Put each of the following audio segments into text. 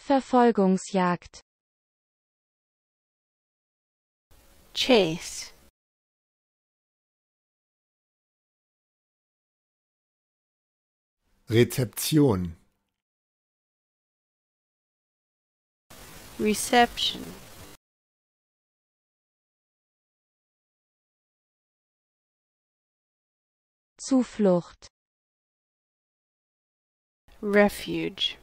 Verfolgungsjagd. Chase. Rezeption. Reception. Zuflucht. Refuge.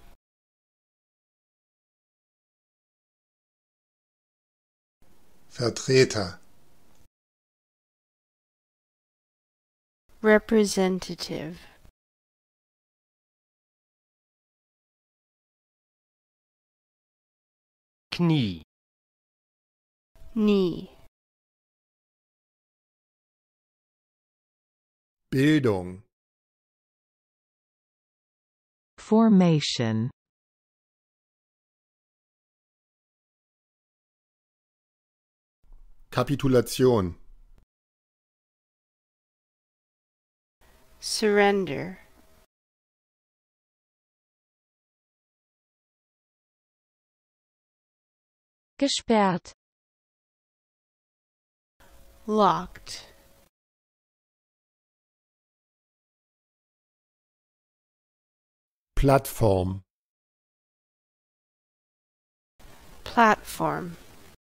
Vertreter. Representative. Knie, Knee. Bildung. Formation. Kapitulation. Surrender. Gesperrt. Locked. Plattform. Platform.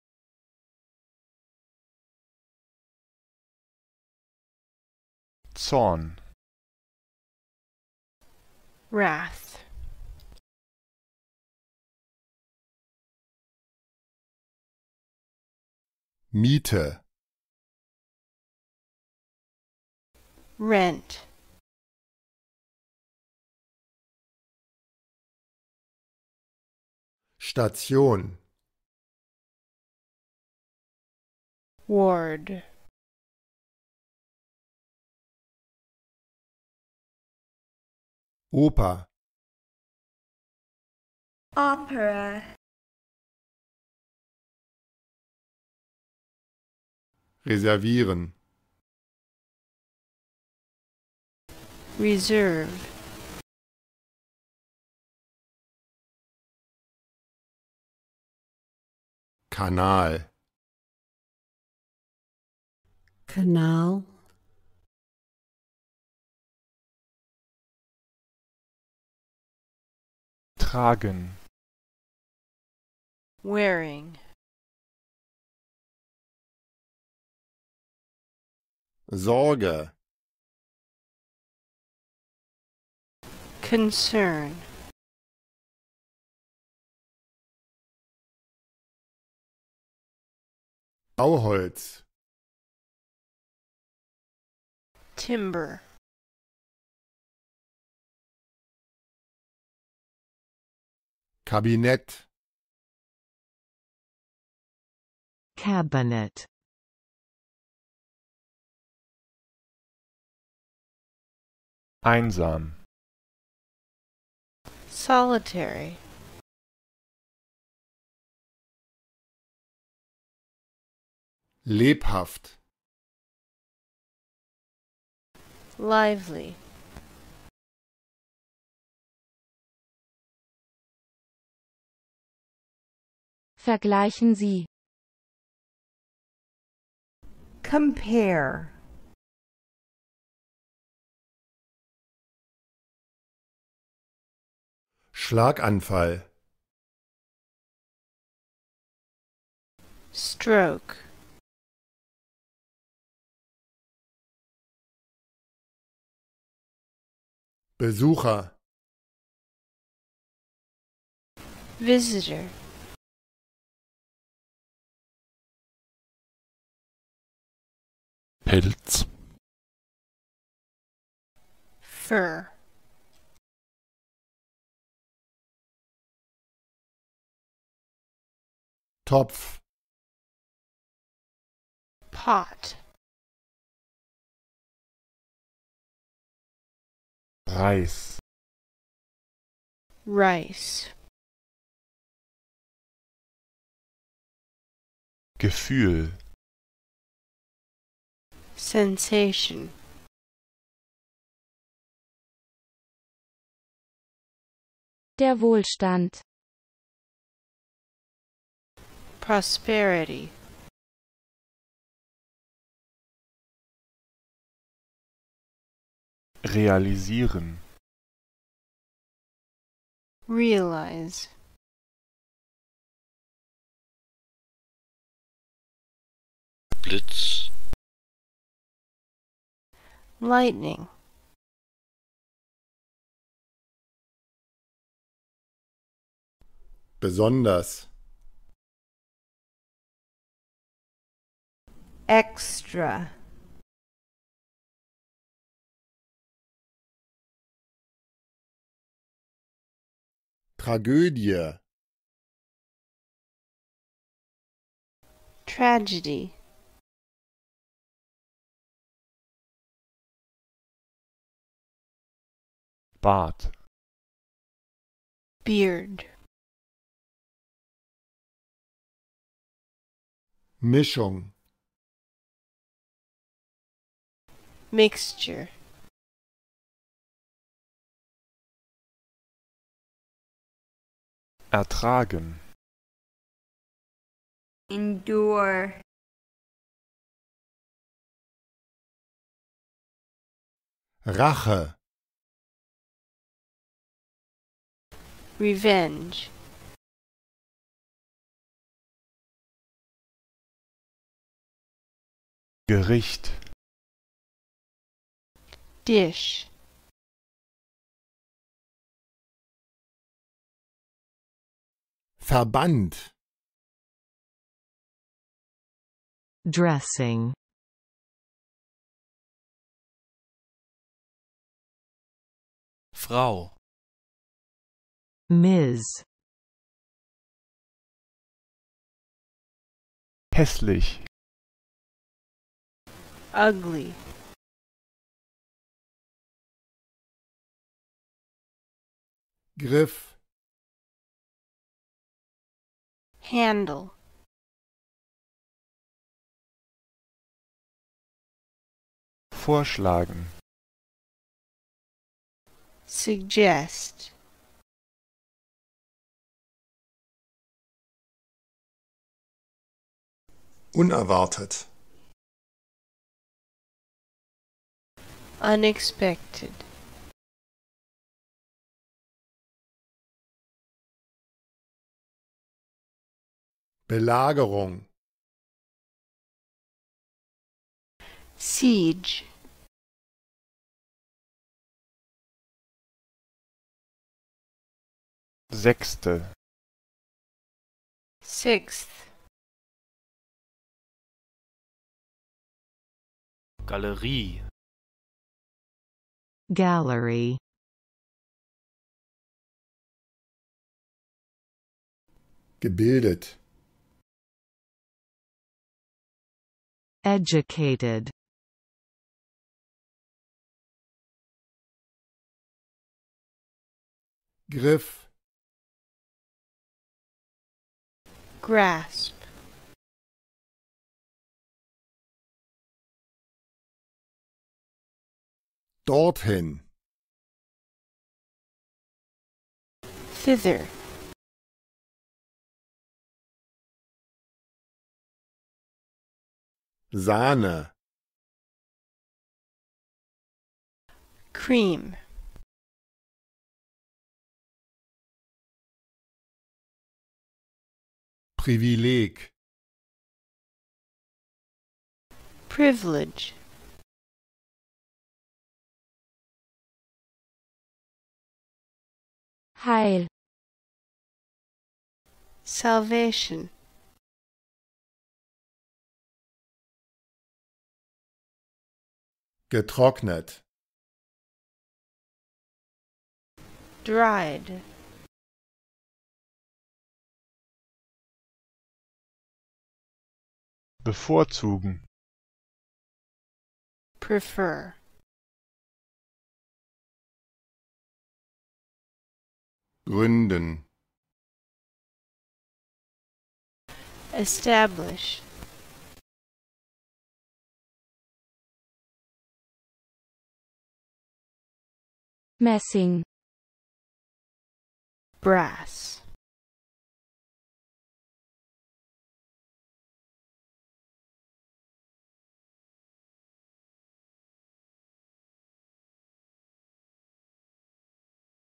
Zorn, Wrath. Miete. Rent. Station. Ward. Oper. Opera. Reservieren. Reserve. Kanal. Kanal. tragen, Wearing. Sorge. Concern. Bauholz. Timber. Kabinett. Cabinet. einsam, Solitary. Lebhaft. Lively. Vergleichen Sie. Compare. Schlaganfall. Stroke. Besucher. Visitor. Pelz, Fur. Topf. Pot. Reis, Rice. Gefühl, Sensation. Der Wohlstand. prosperity, realisieren, realize, Blitz, lightning, besonders, extra, Tragödie, tragedy, Bart, beard, Mischung, mixture, ertragen, endure, Rache, revenge, Gericht, dish, Verband, dressing, Frau, Ms., hässlich, ugly, Griff, handle, vorschlagen, suggest, unerwartet, unexpected, Belagerung, siege, Sechste, sixth, Galerie, gallery, gebildet, educated, Griff, grasp, dorthin, thither, Sahne, cream, Privileg, privilege, Heil, salvation, getrocknet, dried, bevorzugen, prefer, gründen, establish, Messing, brass,